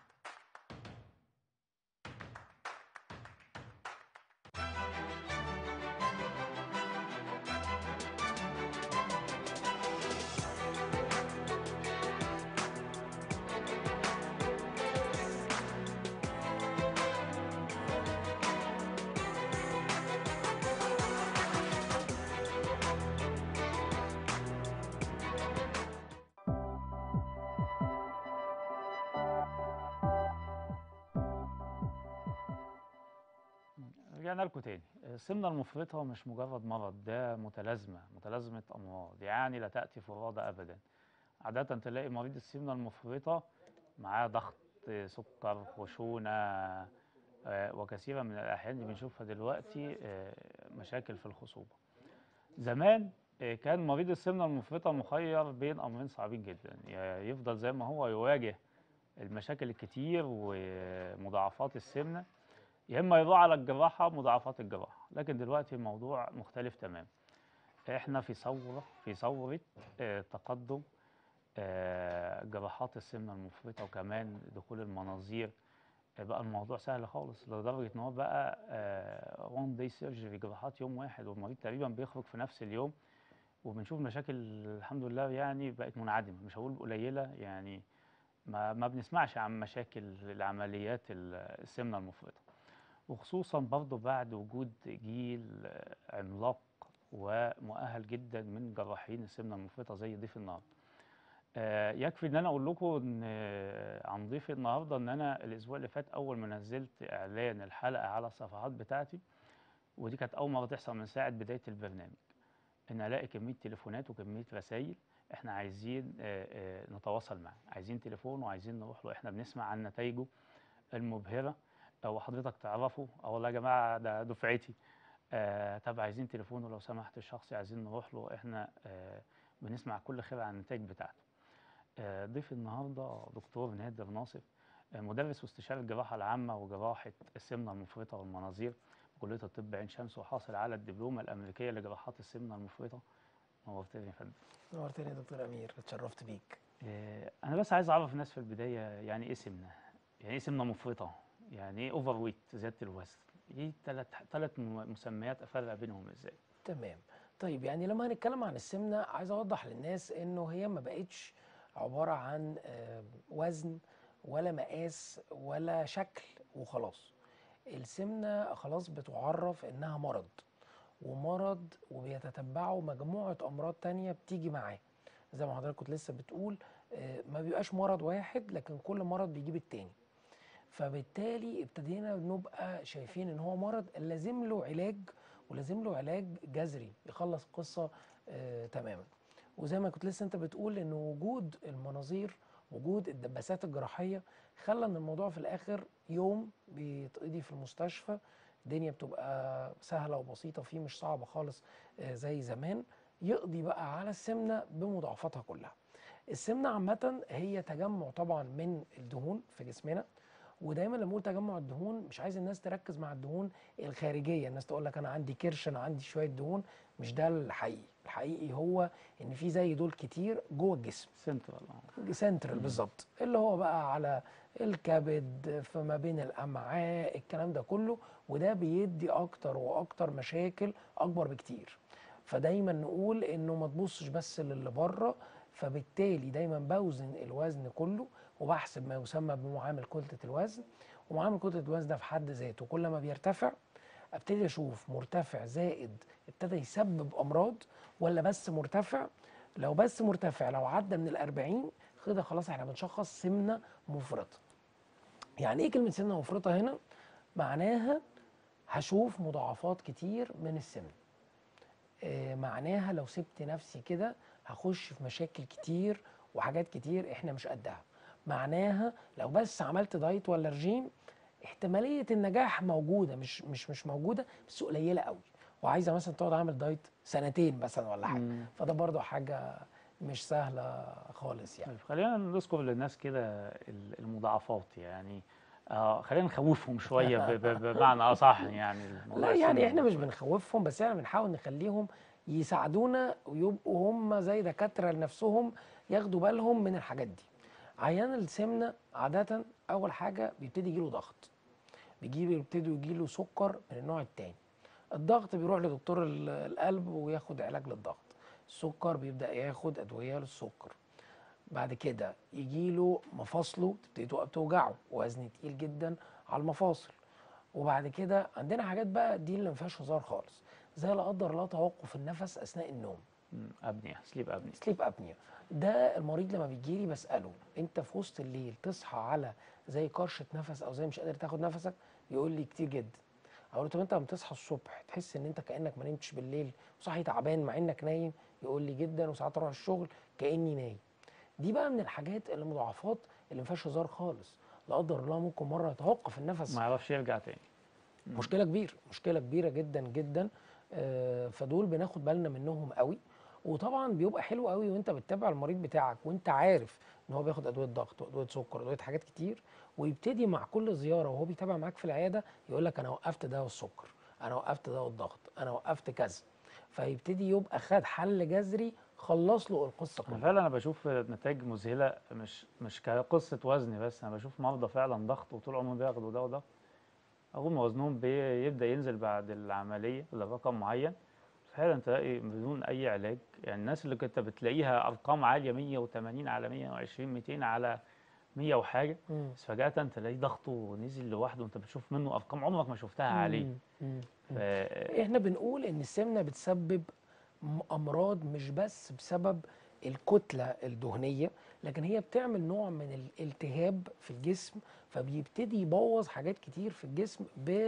رجعنا لكم تاني. السمنة المفرطة مش مجرد مرض، ده متلازمة أمراض، يعني لا تأتي فرادى أبدا. عادة تلاقي مريض السمنة المفرطة معاه ضغط، سكر، خشونة، وكثيرا من الأحيان اللي بنشوفها دلوقتي مشاكل في الخصوبة. زمان كان مريض السمنة المفرطة مخير بين أمرين صعبين جدا، يا يفضل زي ما هو يواجه المشاكل الكتير ومضاعفات السمنة، يا إما يروح على الجراحة مضاعفات الجراحة. لكن دلوقتي الموضوع مختلف تماما. احنا في ثورة تقدم جراحات السمنة المفرطة، وكمان دخول المناظير. بقى الموضوع سهل خالص لدرجة إن هو بقى وان داي سيرجري، جراحات يوم واحد، والمريض تقريبا بيخرج في نفس اليوم. وبنشوف مشاكل الحمد لله يعني بقت منعدمة، مش هقول قليلة يعني. ما بنسمعش عن مشاكل العمليات السمنة المفرطة، وخصوصا برضه بعد وجود جيل عملاق ومؤهل جدا من جراحين السمنة المفرطة زي ضيف النهارده. يكفي ان انا اقول لكم ان عن ضيفي النهارده ان انا الاسبوع اللي فات اول ما نزلت اعلان الحلقه على الصفحات بتاعتي، ودي كانت اول مره تحصل من ساعه بدايه البرنامج، ان الاقي كميه تليفونات وكميه رسائل: احنا عايزين نتواصل معاه، عايزين تليفون وعايزين نروح له، احنا بنسمع عن نتائجه المبهره، او حضرتك تعرفه، او والله يا جماعه ده دفعتي. طب عايزين تليفونه لو سمحت الشخصي، عايزين نروح له، احنا بنسمع كل خير عن النتائج بتاعته. ضيف النهارده دكتور نادر ناصف، مدرس واستشاري الجراحه العامه وجراحه السمنه المفرطه والمناظير بكليه الطب عين شمس، وحاصل على الدبلومه الامريكيه لجراحات السمنه المفرطه. نورتني يا فندم. نورتني يا دكتور أمير، اتشرفت بيك. انا بس عايز اعرف الناس في البدايه يعني ايه سمنه، يعني ايه سمنه مفرطه، يعني ايه اوفر ويت زياده الوزن. ايه ثلاث مسميات افرق بينهم ازاي؟ تمام. طيب يعني لما هنتكلم عن السمنة، عايز أوضح للناس إنه هي ما بقتش عبارة عن وزن ولا مقاس ولا شكل وخلاص. السمنة خلاص بتعرف إنها مرض، وبيتتبعه مجموعة أمراض تانية بتيجي معاه. زي ما حضرتك كنت لسه بتقول، ما بيبقاش مرض واحد، لكن كل مرض بيجيب التاني. فبالتالي ابتدينا نبقى شايفين ان هو مرض لازم له علاج، ولازم له علاج جذري يخلص القصه تماما. وزي ما كنت لسه انت بتقول ان وجود المناظير، وجود الدباسات الجراحيه، خلى ان الموضوع في الاخر يوم بيتقضي في المستشفى. الدنيا بتبقى سهله وبسيطه فيه، مش صعبه خالص زي زمان. يقضي بقى على السمنه بمضاعفاتها كلها. السمنه عامه هي تجمع طبعا من الدهون في جسمنا. ودايما لما اقول تجمع الدهون، مش عايز الناس تركز مع الدهون الخارجيه، الناس تقول لك انا عندي كرش، انا عندي شويه دهون. مش ده الحقيقي. الحقيقي هو ان في زي دول كتير جوه الجسم. سنترال. سنترال بالظبط، اللي هو بقى على الكبد، فما بين الامعاء، الكلام ده كله. وده بيدي اكتر واكتر مشاكل اكبر بكتير. فدايما نقول انه ما تبصش بس للي بره. فبالتالي دايما بوزن الوزن كله، وبحسب ما يسمى بمعامل كتلة الوزن. ومعامل كتلة الوزن ده في حد ذاته كل ما بيرتفع، ابتدي اشوف مرتفع زائد ابتدى يسبب امراض، ولا بس مرتفع. لو بس مرتفع، لو عدى من ال40 كده خلاص احنا بنشخص سمنه مفرطه. يعني ايه كلمه سمنه مفرطه هنا؟ معناها هشوف مضاعفات كتير من السمنه. معناها لو سبت نفسي كده هخش في مشاكل كتير وحاجات كتير احنا مش قدها. معناها لو بس عملت دايت ولا رجيم، احتماليه النجاح موجوده، مش موجوده بس قليله قوي. وعايزه مثلا تقعد عامل دايت سنتين مثلا ولا حاجه. فده برضو حاجه مش سهله خالص يعني. طيب خلينا نذكر للناس كده المضاعفات يعني. خلينا نخوفهم شويه بمعنى اصح يعني الموضوع لا يعني السمنه احنا مش المفرطه. بنخوفهم، بس احنا بنحاول نخليهم يساعدونا ويبقوا هم زي دكاترة لنفسهم، ياخدوا بالهم من الحاجات دي. عيان السمنة عادة أول حاجة بيبتدي يجيله ضغط، بيبتدي يجيله سكر من النوع التاني. الضغط بيروح لدكتور القلب وياخد علاج للضغط. السكر بيبدأ ياخد أدوية للسكر. بعد كده يجيله مفاصله تبتدي توجعه، وزن تقيل جدا على المفاصل. وبعد كده عندنا حاجات بقى دي اللي ما فيهاش هزار خالص، زي لا قدر الله توقف النفس اثناء النوم. ابنيه، سليب ابنيه. سليب ابنيا. ده المريض لما بيجي لي بساله انت في وسط الليل تصحى على زي كرشه نفس او زي مش قادر تاخد نفسك؟ يقول لي كتير جدا. اقول له طب انت لما تصحى الصبح تحس ان انت كانك ما نمتش بالليل وصاحي تعبان مع انك نايم؟ يقول لي جدا، وساعات اروح الشغل كاني نايم. دي بقى من الحاجات المضاعفات اللي ما فيهاش هزار خالص. لا قدر الله ممكن مره يتوقف النفس. ما يعرفش يرجع تاني. مشكله كبيره، مشكله كبيره جدا جدا. فدول بناخد بالنا منهم قوي. وطبعا بيبقى حلو قوي وانت بتتابع المريض بتاعك وانت عارف ان هو بياخد ادويه ضغط وادويه سكر وادويه حاجات كتير، ويبتدي مع كل زياره وهو بيتابع معاك في العياده يقول لك انا وقفت ده والسكر، انا وقفت دواء الضغط، انا وقفت كذا، فيبتدي يبقى خد حل جذري خلص له القصه انا كلها. فعلا انا بشوف نتائج مذهله، مش كقصه وزن بس، انا بشوف مرضى فعلا ضغط وطول عمرهم بياخدوا دواء ضغط، اول ما وزنهم بيبدا ينزل بعد العمليه لرقم معين، فعلا تلاقي بدون اي علاج. يعني الناس اللي كنت بتلاقيها ارقام عاليه 180 على 120 200 على 100 وحاجه، مم. بس فجاه تلاقيه ضغطه نزل لوحده، انت بتشوف منه ارقام عمرك ما شفتها عليه. مم. مم. ف مم. احنا بنقول ان السمنه بتسبب امراض مش بس بسبب الكتله الدهنيه، لكن هي بتعمل نوع من الالتهاب في الجسم، فبيبتدي يبوظ حاجات كتير في الجسم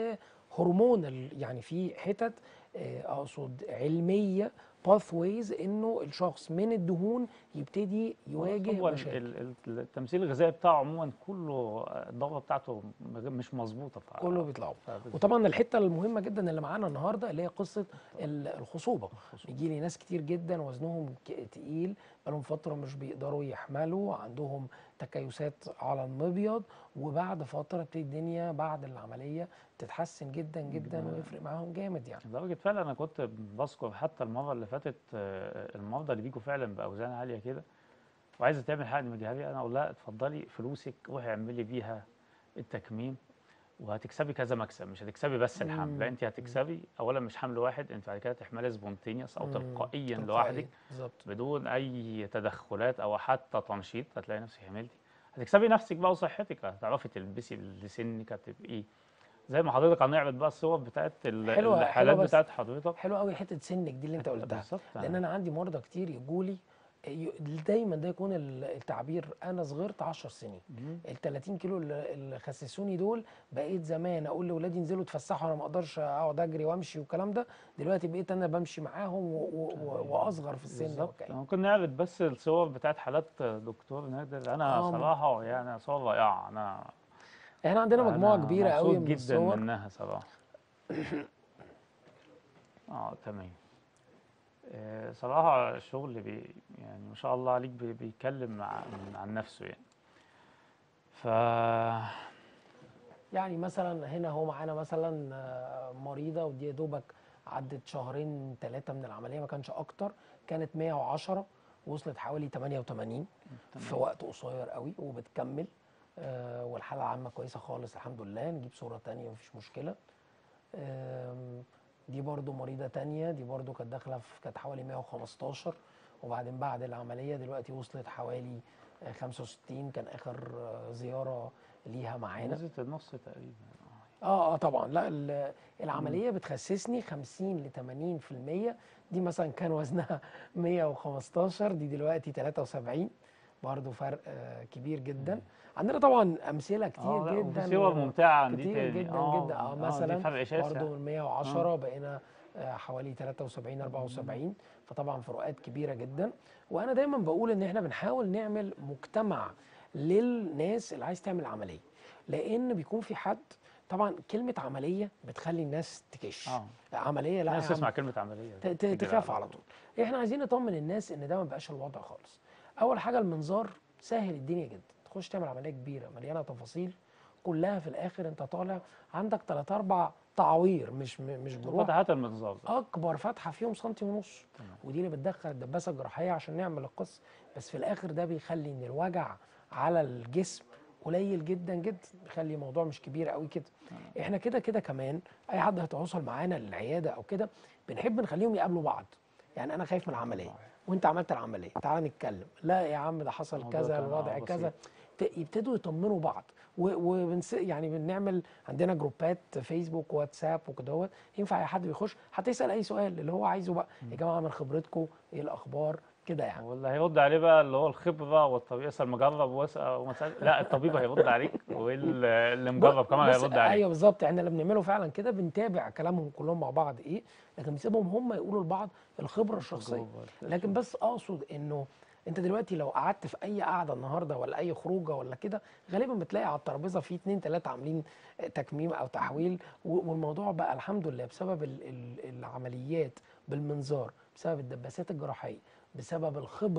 بهرمون يعني في حتت اقصد علميه باثويز انه الشخص من الدهون يبتدي خلاص، يواجه هو مشاكل. التمثيل الغذائي بتاعه عموما كله الدوره بتاعته مش مظبوطه. كله بيطلعوا. فبالظبط وطبعا الحته المهمه جدا اللي معانا النهارده اللي هي قصه الخصوبه. الخصوص. بيجي لي ناس كتير جدا وزنهم تقيل، بقالهم فتره مش بيقدروا يحملوا، عندهم تكيسات على المبيض، وبعد فتره بتبتدي الدنيا بعد العمليه تتحسن جدا جدا ويفرق معاهم جامد يعني. لدرجة فعلا أنا كنت بذكر حتى المرة اللي فاتت المرضى اللي بيجوا فعلا بأوزان عالية كده وعايزة تعمل حقن مجهري، أنا أقول لها اتفضلي فلوسك روحي اعملي بيها التكميم وهتكسبي كذا مكسب، مش هتكسبي بس الحمل، لا مم. أنت هتكسبي أولا مش حمل واحد، أنت بعد كده تحملي سبونتينيوس أو تلقائيا لوحدك تلقائي بالظبط. بدون أي تدخلات أو حتى تنشيط، هتلاقي نفسك حملتي، هتكسبي نفسك بقى وصحتك، هتعرفي تلبسي لسنك، هتبقي زي ما حضرتك هنعرض بقى الصور بتاعت حلوه الحالات بس بتاعت حضرتك. حلو قوي حته سنك دي اللي انت قلتها، بالظبط لان انا عندي مرضى كتير يجوا لي دايما ده يكون التعبير انا صغرت 10 سنين. ال 30 كيلو اللي خسسوني دول بقيت زمان اقول لاولادي انزلوا اتفسحوا انا ما اقدرش اقعد اجري وامشي والكلام ده، دلوقتي بقيت انا بمشي معاهم واصغر في السن بالظبط وكاين. ممكن نعرض بس الصور بتاعت حالات دكتور نادر، انا اه صراحة يعني صور رائعة، احنا عندنا مجموعه انا كبيره قوي مبسوط من جدا الصور. منها صراحة. اه تمام. صراحة الشغل يعني ما شاء الله عليك بيتكلم عن نفسه يعني. ف يعني مثلا هنا هو معانا مثلا مريضه ودي يا دوبك عدت شهرين ثلاثه من العمليه ما كانش اكتر، كانت 110 وصلت حوالي 88 في تمام. وقت قصير قوي وبتكمل. والحاله العامه كويسه خالص الحمد لله. نجيب صوره تانية مفيش مشكله. دي برضو مريضه تانية، دي برضو كانت داخله كانت حوالي 115 وبعدين بعد العمليه دلوقتي وصلت حوالي 65، كان اخر زياره ليها معانا. نزلت النص تقريبا. طبعا لا مم. العمليه بتخسسني 50 ل 80%. دي مثلا كان وزنها 115 دي دلوقتي 73، برضو فرق كبير جدا. عندنا طبعا امثله كتير لا وفي جدا صور ممتعة عن دي كتير تاني، جدا جدا. دي مثلا فرق شاسع. برضو من 110 بقينا حوالي 73 74، فطبعا فروقات كبيره جدا. وانا دايما بقول ان احنا بنحاول نعمل مجتمع للناس اللي عايز تعمل عمليه، لان بيكون في حد طبعا كلمه عمليه بتخلي الناس تكش. اه عمليه لا يا الناس عم تسمع كلمة عملية تجري تخاف على طول. احنا عايزين نطمن الناس ان ده ما بقاش الوضع خالص. اول حاجه المنظار سهل الدنيا جدا، تخش تعمل عمليه كبيره مليانه تفاصيل كلها في الاخر انت طالع عندك 3 4 تعوير مش جروح. فتحات المنظار ده. اكبر فتحه فيهم سنتي ونص، تمام. ودي اللي بتدخل الدباسه الجراحيه عشان نعمل القص. بس في الاخر ده بيخلي ان الوجع على الجسم قليل جدا جدا، بيخلي الموضوع مش كبير قوي كده. احنا كده كده كمان اي حد هيتواصل معانا للعياده او كده بنحب نخليهم يقابلوا بعض. يعني انا خايف من العمليه وانت عملت العمليه تعال نتكلم، لا يا عم ده حصل الموضوع كذا كان الوضع بسيط. كذا، يبتدوا يطمنوا بعض. يعني بنعمل عندنا جروبات فيسبوك واتساب وكدهوت، ينفع اي حد بيخش حتى يسال اي سؤال اللي هو عايزه بقى، يا جماعه من خبرتكم ايه الاخبار كده يعني. واللي هيرد عليه بقى اللي هو الخبرة والطبيب، اسأل مجرب واسأل وما تسألش، لا الطبيب هيرد عليك واللي مجرب كمان بص هيرد عليك. ايوه بالظبط، احنا اللي بنعمله فعلا كده بنتابع كلامهم كلهم مع بعض ايه، لكن بنسيبهم هم يقولوا لبعض الخبره الشخصيه. لكن بس اقصد انه انت دلوقتي لو قعدت في اي قعده النهارده ولا اي خروجه ولا كده غالبا بتلاقي على الترابيزه في 2 3 عاملين تكميم او تحويل، والموضوع بقى الحمد لله بسبب العمليات بالمنظار، بسبب الدباسات الجراحيه، بسبب الخبره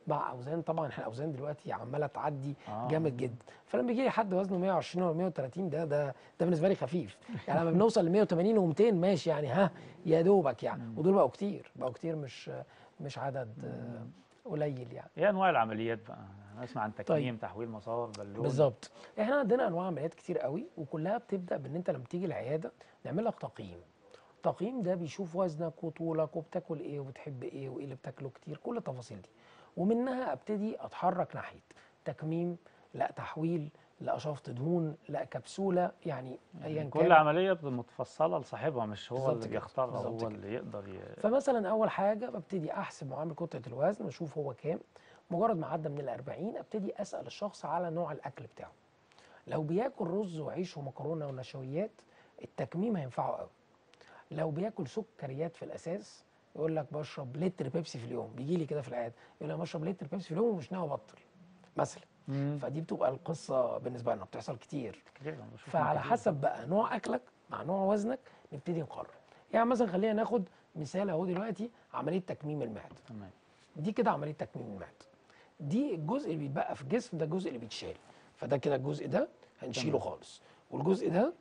مع اوزان. طبعا احنا الاوزان دلوقتي عماله تعدي اه جامد جدا. فلما يجي لي حد وزنه 120 ولا 130، ده بالنسبه لي خفيف. يعني لما بنوصل ل 180 و200 ماشي يعني، ها يا دوبك يعني. مم. ودول بقوا كتير، مش عدد مم. قليل يعني. ايه انواع العمليات بقى؟ انا اسمع عن طيب تكميم، تحويل مسار، بالون. بالظبط، احنا عندنا انواع عمليات كتير قوي، وكلها بتبدا بان انت لما تيجي العياده نعمل لك تقييم. التقييم ده بيشوف وزنك وطولك وبتاكل ايه وبتحب ايه وايه اللي بتاكله كتير، كل التفاصيل دي. ومنها ابتدي اتحرك ناحيه تكميم، لا تحويل، لا شفط دهون، لا كبسوله، يعني يعني ايا كل كانت. عمليه متفصله لصاحبها، مش هو بالظبط اللي كده، بيختارها، بالظبط هو كده. اللي يقدر فمثلا اول حاجه ببتدي احسب معامل كتله الوزن واشوف هو كام. مجرد ما عدى من ال40 ابتدي اسال الشخص على نوع الاكل بتاعه. لو بياكل رز وعيش ومكرونه ونشويات، التكميم هينفعه قوي. لو بياكل سكريات في الاساس، يقول لك بشرب لتر بيبسي في اليوم، بيجي لي كده في العياده يقول لك بشرب لتر بيبسي في اليوم ومش ناوي ابطل مثلا. امم فدي بتبقى القصه بالنسبه لنا بتحصل كتير. كتير، انا بشوفهم فعلى كتير حسب طبعا. بقى نوع اكلك مع نوع وزنك نبتدي نقرر. يعني مثلا خلينا ناخد مثال اهو دلوقتي، عمليه تكميم المعده. تمام. دي كده عمليه تكميم المعده. دي الجزء اللي بيتبقى في الجسم، ده الجزء اللي بيتشال. فده كده الجزء ده هنشيله تمام. خالص، والجزء ده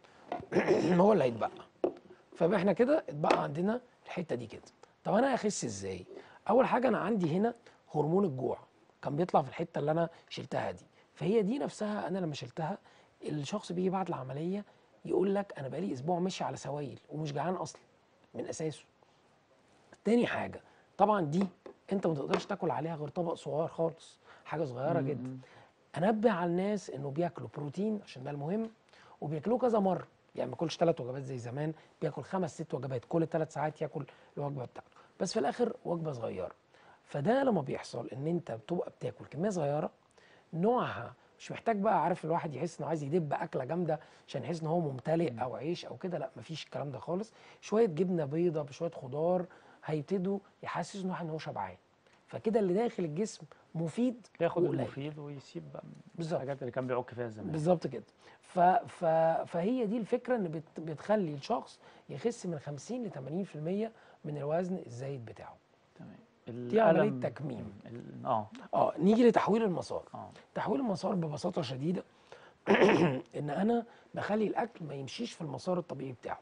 هو اللي هيتبقى. فبقى احنا كده اتبقى عندنا الحته دي كده. طب انا اخس ازاي؟ اول حاجه انا عندي هنا هرمون الجوع كان بيطلع في الحته اللي انا شلتها دي. فهي دي نفسها انا لما شلتها، الشخص بيجي بعد العمليه يقول لك انا بقالي اسبوع ماشي على سوائل ومش جعان اصلا من اساسه. تاني حاجه، طبعا دي انت ما تقدرش تاكل عليها غير طبق صغير خالص، حاجه صغيره جدا. امم انبه على الناس انه بياكلوا بروتين عشان ده المهم، وبياكلوه كذا مره. يعني ما ياكلش 3 وجبات زي زمان، بياكل 5 6 وجبات، كل 3 ساعات ياكل الوجبه بتاعته، بس في الاخر وجبه صغيره. فده لما بيحصل ان انت بتبقى بتاكل كميه صغيره، نوعها مش محتاج بقى، عارف الواحد يحس انه عايز يدب اكله جامده عشان يحس ان هو ممتلئ او عيش او كده، لا مفيش الكلام ده خالص. شويه جبنه بيضه بشويه خضار هيبتدوا يحسسوا الواحد ان هو شبعان. فكده اللي داخل الجسم مفيد ياخد وقليل. المفيد ويسيب بقى بالظبط، الحاجات اللي كان بيعك فيها زمان. بالظبط كده. فهي دي الفكره ان بتخلي الشخص يخس من 50 ل 80% من الوزن الزايد بتاعه. تمام. دي عمليه الألم. تكميم. اه. نيجي لتحويل المسار. اه. تحويل المسار ببساطه شديده ان انا بخلي الاكل ما يمشيش في المسار الطبيعي بتاعه،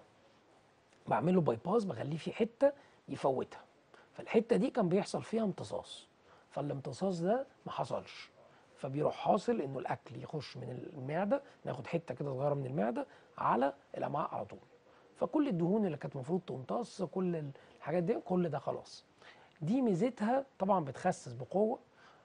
بعمله باي باس، بخليه في حته يفوتها. فالحته دي كان بيحصل فيها امتصاص، فالامتصاص ده ما حصلش. فبيروح حاصل انه الاكل يخش من المعده، ناخد حته كده صغيره من المعده على الامعاء على طول. فكل الدهون اللي كانت المفروض تمتص، كل الحاجات دي، كل ده خلاص. دي ميزتها طبعا بتخسس بقوه.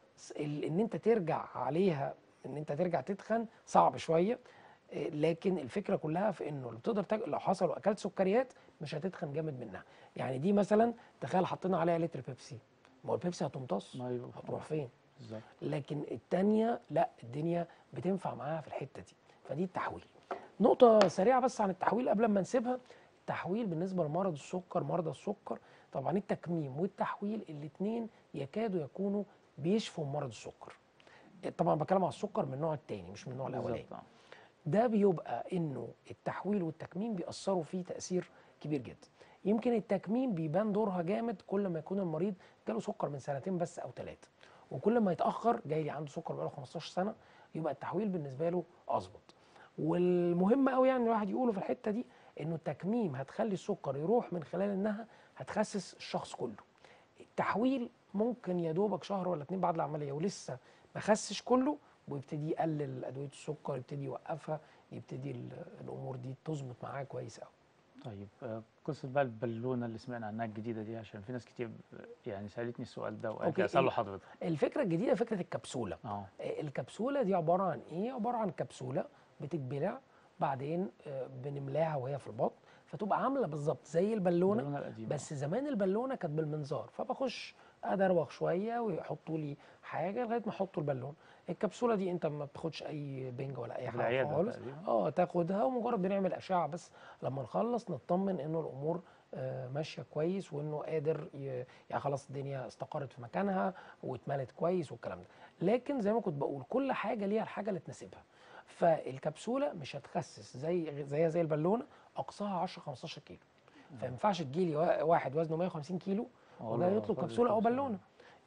ان انت ترجع عليها، ان انت ترجع تتخن صعب شويه. لكن الفكره كلها في انه لو تقدر لو حصل واكلت سكريات مش هتتخن جامد منها. يعني دي مثلا تخيل حطينا عليها لتر بيبسي، ما هو البيبسي هتمتص، ما يبقى هتروح فين؟ بالظبط. لكن التانية لا، الدنيا بتنفع معاها في الحته دي. فدي التحويل. نقطه سريعه بس عن التحويل قبل ما نسيبها. التحويل بالنسبه لمرض السكر، مرضى السكر، طبعا التكميم والتحويل الاثنين يكادوا يكونوا بيشفوا مرض السكر. طبعا بتكلم على السكر من النوع الثاني مش من النوع الاولاني. بالظبط. ده بيبقى انه التحويل والتكميم بيأثروا فيه تأثير كبير جدا. يمكن التكميم بيبان دورها جامد كل ما يكون المريض جاله سكر من سنتين بس او 3، وكل ما يتأخر جاي لي عنده سكر بقاله 15 سنة، يبقى التحويل بالنسبة له اظبط. والمهم قوي يعني الواحد يقوله في الحتة دي انه التكميم هتخلي السكر يروح من خلال انها هتخسس الشخص كله. التحويل ممكن يا دوبك شهر ولا 2 بعد العملية ولسه ما خسش كله، ويبتدي يقلل ادويه السكر، يبتدي يوقفها، يبتدي الامور دي تظبط معاه كويس قوي. طيب، قصة بقى البالونة اللي سمعنا عنها الجديدة دي، عشان في ناس كتير يعني سألتني السؤال ده وقالت لي اوكي، أسأله حضرتك. الفكره الجديده فكره الكبسوله. اه. الكبسوله دي عباره عن ايه؟ عباره عن كبسوله بتتبلع، بعدين بنملاها وهي في البطن، فتبقى عامله بالظبط زي البالونه. البالونة القديمة. بس زمان البالونه كانت بالمنظار، فبخش ادروخ شويه ويحطوا لي حاجه لغايه ما احطوا البالون. الكبسوله دي انت ما بتاخدش اي بنج ولا اي في حاجه العيادة خالص. تقريبا. تاخدها ومجرد بنعمل اشعه بس، لما نخلص نطمن انه الامور ماشيه كويس، وانه قادر يعني خلاص الدنيا استقرت في مكانها واتملت كويس والكلام ده. لكن زي ما كنت بقول كل حاجه ليها الحاجه اللي تناسبها. فالكبسوله مش هتخسس زي البالونه، اقصاها 10 15 كيلو. فما ينفعش تجيلي واحد وزنه 150 كيلو أقول وجاي له يطلب خد كبسوله او الكبسولة. بالونه.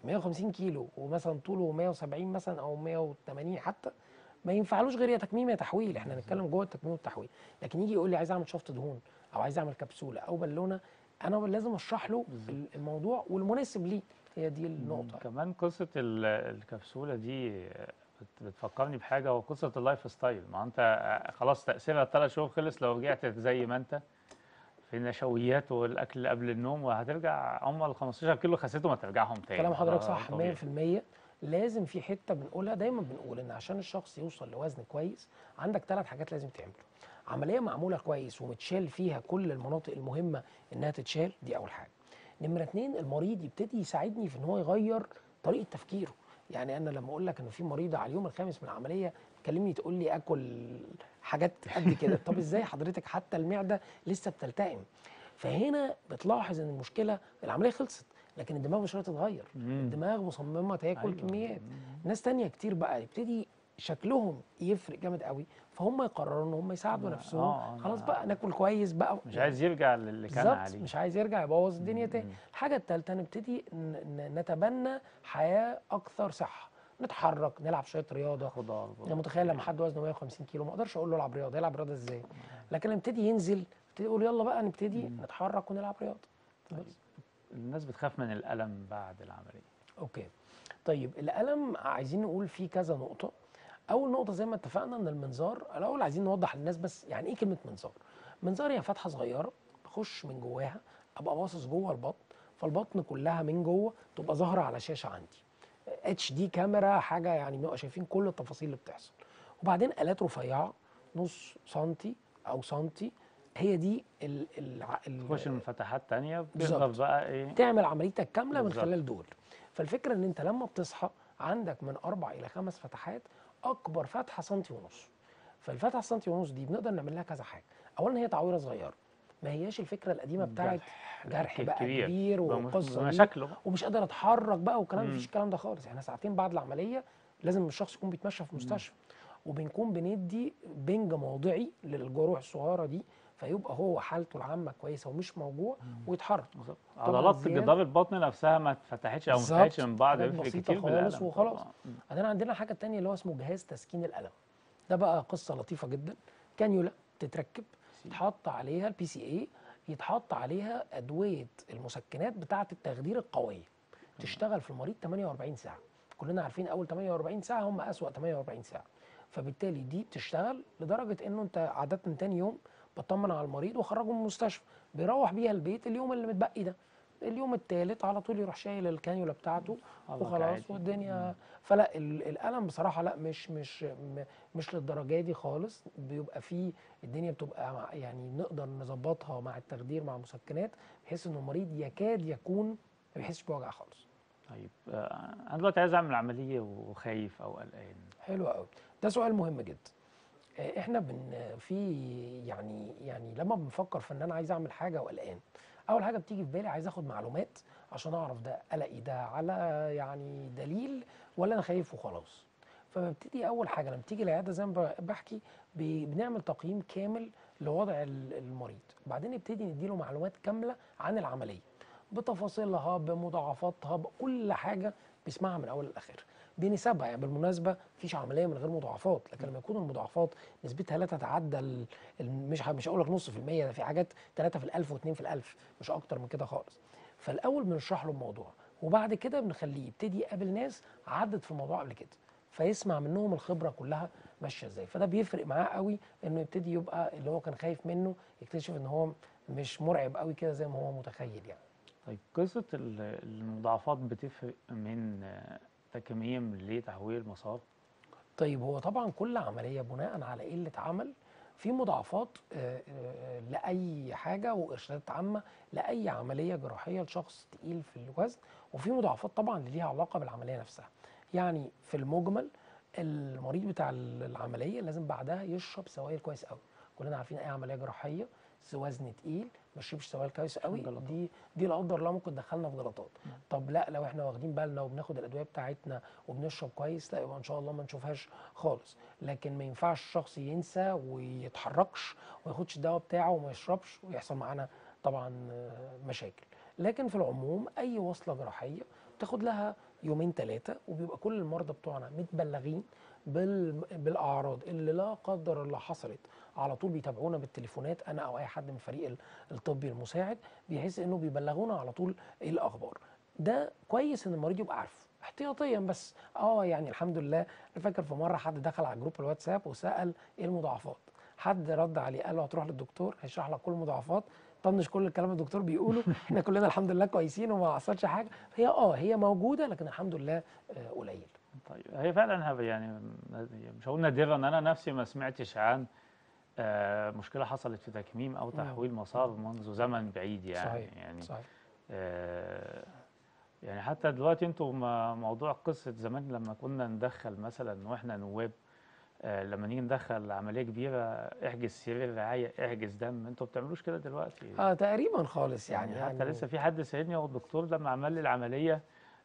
150 كيلو ومثلا طوله 170 مثلا او 180 حتى، ما ينفعلوش غير يا تكميم يا تحويل. احنا هنتكلم جوه التكميم والتحويل. لكن يجي يقول لي عايز اعمل شفط دهون او عايز اعمل كبسوله او بالونه، انا لازم اشرح له بالظبط. الموضوع والمناسب ليه. هي دي النقطه. كمان قصة الكبسولة دي بتفكرني بحاجة، وقصة اللايف ستايل. ما انت خلاص تأثيرها ال3 شهور خلص، لو رجعت زي ما انت في النشويات والاكل قبل النوم، وهترجع هم ال 15 كيلو خسيتهم هترجعهم كلام تاني، حضرتك ده صح طبيعي. 100%. لازم في حته بنقولها دايما، بنقول ان عشان الشخص يوصل لوزن كويس عندك 3 حاجات لازم تعمل. عمليه معموله كويس ومتشال فيها كل المناطق المهمه انها تتشال، دي اول حاجه. نمره 2، المريض يبتدي يساعدني في ان هو يغير طريقه تفكيره. يعني انا لما اقول لك ان في مريضه على اليوم الخامس من العمليه تكلمني تقول لي اكل حاجات قد كده، طب ازاي حضرتك حتى المعده لسه بتلتئم؟ فهنا بتلاحظ ان المشكله العمليه خلصت لكن الدماغ مش راضيه تتغير. امم. الدماغ مصممه تاكل ايوه. كميات. ناس تانية كتير بقى يبتدي شكلهم يفرق جامد قوي، فهم يقرروا ان هم يساعدوا نفسهم، خلاص انا بقى ناكل كويس بقى مش يعني. عايز يرجع للي كان بالظبط، عليه. مش عايز يرجع يبوظ الدنيا تاني. امم. الحاجه الثالثه نبتدي نتبنى حياه اكثر صحه، نتحرك، نلعب شويه رياضه. خضار انا برضه. متخيل لما حد وزنه 150 كيلو ما اقدرش اقول له العب رياضه، يلعب رياضه ازاي؟ لكن لما يبتدي ينزل يبتدي يقول يلا بقى نبتدي نتحرك ونلعب رياضه. طيب، بس الناس بتخاف من الألم بعد العملية. اوكي. طيب الالم عايزين نقول فيه كذا نقطه. اول نقطه زي ما اتفقنا ان المنظار، الاول عايزين نوضح للناس بس يعني ايه كلمه منظار. منظار هي فتحه صغيره بخش من جواها، ابقى باصص جوه البطن، فالبطن كلها من جوه تبقى ظاهره على شاشه عندي اتش دي كاميرا، حاجه يعني بنبقى شايفين كل التفاصيل اللي بتحصل. وبعدين الات رفيعه نص سنتي او سنتي، هي دي تخش من فتحات تانية بتقدر بالظبط بقى ايه. تعمل عمليتك كامله من بالظبط. خلال دول. فالفكره ان انت لما بتصحى عندك من 4 إلى 5 فتحات، اكبر فتحه سنتي ونص. فالفتحه سنتي ونص دي بنقدر نعمل لها كذا حاجه. اولا هي تعويره صغيره، ما هياش الفكره القديمه بتاعت جرح بقى كبير. كبير والقصه دي بمشاكله بقى. ومش قادر اتحرك بقى وكلام، مفيش امم. الكلام ده خالص. احنا ساعتين بعد العمليه لازم الشخص يكون بيتمشى في مستشفى، وبنكون بندي بنج موضعي للجروح الصغيره دي، فيبقى هو حالته العامه كويسه ومش موجوع ويتحرك. بالظبط. طبعا عضلات زياده جدار البطن نفسها ما اتفتحتش او ما اتفتحتش بالظبط، من بعض، حاجات بيفرق بسيطه كتير خالص بالألم وخلاص. طبعا. بعدين عندنا حاجه تانية اللي هو اسمه جهاز تسكين الالم. ده بقى قصه لطيفه جدا. كانيولا تتركب، يتحط عليها البي سي اي، يتحط عليها ادويه المسكنات بتاعه التخدير القويه، تشتغل في المريض 48 ساعه. كلنا عارفين اول 48 ساعه هم اسوأ 48 ساعه. فبالتالي دي بتشتغل لدرجه انه انت عاده تاني يوم بطمن على المريض واخرجه من المستشفى، بيروح بيها البيت اليوم اللي متبقي ده. اليوم الثالث على طول يروح شايل الكانيولا بتاعته حركة وخلاص عادي. والدنيا. فلا الالم بصراحه لا مش للدرجه دي خالص. بيبقى فيه الدنيا بتبقى يعني نقدر نظبطها مع التخدير مع مسكنات بحيث ان المريض يكاد يكون ما بيحسش بوجع خالص. طيب، انا دلوقتي عايز اعمل عملية وخايف او قلقان. حلو قوي، ده سؤال مهم جدا. احنا في يعني لما بنفكر في ان انا عايز اعمل حاجه وقلقان، اول حاجه بتيجي في بالي عايز اخد معلومات عشان اعرف ده قلقي ده على يعني دليل ولا انا خايف وخلاص. فببتدي اول حاجه لما بتيجي العياده زي ما بحكي بنعمل تقييم كامل لوضع المريض، بعدين نبتدي نديله معلومات كامله عن العمليه بتفاصيلها بمضاعفاتها بكل حاجه بيسمعها من اول لاخر بنسبها. يعني بالمناسبه مفيش عمليه من غير مضاعفات، لكن لما يكون المضاعفات نسبتها لا تتعدى مش هقول لك نص في المية، ده في حاجات 3 في الألف و2 في الألف، مش أكتر من كده خالص. فالأول بنشرح له الموضوع وبعد كده بنخليه يبتدي يقابل ناس عدت في الموضوع قبل كده فيسمع منهم الخبره كلها ماشيه ازاي. فده بيفرق معاه قوي انه يبتدي يبقى اللي هو كان خايف منه يكتشف ان هو مش مرعب قوي كده زي ما هو متخيل يعني. طيب، قصة المضاعفات بتفرق من تكميم لتحويل مسار؟ طيب هو طبعا كل عمليه بناء على ايه اللي اتعمل في مضاعفات لاي حاجه وارشادات عامه لاي عمليه جراحيه لشخص تقيل في الوزن، وفي مضاعفات طبعا اللي ليها علاقه بالعمليه نفسها. يعني في المجمل المريض بتاع العمليه لازم بعدها يشرب سوائل كويس قوي. كلنا عارفين اي عمليه جراحيه وزن تقيل ما يشربش سوائل كويس قوي، غلطات. دي لا قدر الله ممكن تدخلنا في غلطات. طب لا لو احنا واخدين بالنا وبناخد الادويه بتاعتنا وبنشرب كويس لا يبقى ان شاء الله ما نشوفهاش خالص. لكن ما ينفعش الشخص ينسى ويتحركش وما ياخدش الدواء بتاعه وما يشربش ويحصل معانا طبعا مشاكل. لكن في العموم اي وصله جراحيه بتاخد لها يومين 3، وبيبقى كل المرضى بتوعنا متبلغين بالاعراض اللي لا قدر الله حصلت، على طول بيتابعونا بالتليفونات انا او اي حد من الفريق الطبي المساعد، بحيث انه بيبلغونا على طول ايه الاخبار. ده كويس ان المريض يبقى عارف احتياطيا بس. يعني الحمد لله. انا فاكر في مره حد دخل على جروب الواتساب وسال ايه المضاعفات، حد رد عليه قال له هتروح للدكتور هيشرح لك كل المضاعفات، طنش كل الكلام الدكتور بيقوله، احنا كلنا الحمد لله كويسين وما حصلش حاجه. هي موجوده لكن الحمد لله قليل. طيب هي فعلا يعني مش هقول نادرا ان انا نفسي ما سمعتش عن مشكله حصلت في تكميم او تحويل مسار منذ زمن بعيد يعني. صحيح يعني صحيح. آه، يعني حتى دلوقتي انتوا موضوع قصه زمان لما كنا ندخل مثلا واحنا نواب، لما نيجي ندخل عمليه كبيره احجز سرير رعايه احجز دم، انتوا ما بتعملوش كده دلوقتي. تقريبا خالص يعني حتى يعني. لسه في حد سألني، والدكتور لما عمل لي العمليه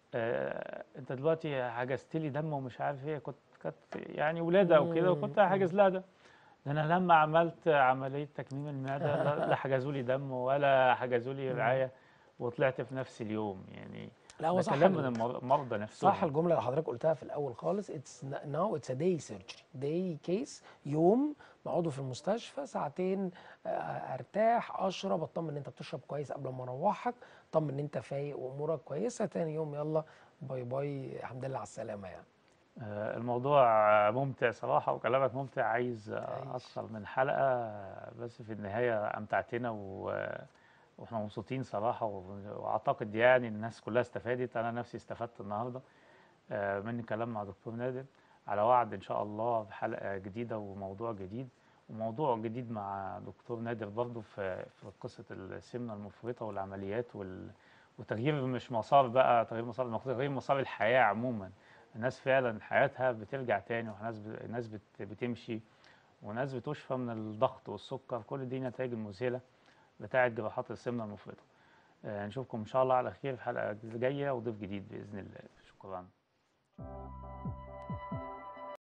انت دلوقتي حجزت لي دم ومش عارف ايه، كانت يعني ولاده وكده وكنت حاجز لها ده. ده انا لما عملت عمليه تكميم المعده لا حجزوا لي دم ولا حجزوا لي رعايه، وطلعت في نفس اليوم يعني. لا هو ده صح كلام من المرضى صح نفسهم. الجمله اللي حضرتك قلتها في الاول خالص. now it's a day surgery day case. يوم بقعده في المستشفى ساعتين، ارتاح اشرب اطمن ان انت بتشرب كويس قبل ما اروحك، اطمن ان انت فايق وامورك كويسه، تاني يوم يلا باي باي الحمد لله على السلامه يعني. الموضوع ممتع صراحة، وكلامك ممتع، عايز تعيش. أكثر من حلقة. بس في النهاية أمتعتنا وإحنا مبسوطين صراحة، وأعتقد يعني الناس كلها استفادت. أنا نفسي استفدت النهاردة من الكلام مع دكتور نادر. على وعد إن شاء الله بحلقة جديدة وموضوع جديد، وموضوع جديد مع دكتور نادر برضه في قصة السمنة المفرطة والعمليات وتغيير مش مسار بقى، تغيير مسار الحياة عموما. الناس فعلا حياتها بترجع تاني، وناس بتمشي، وناس بتشفى من الضغط والسكر، كل دي نتائج المذهلة بتاعة جراحات السمنة المفرطة. نشوفكم إن شاء الله على خير في حلقة جاية وضيف جديد بإذن الله. شكرا.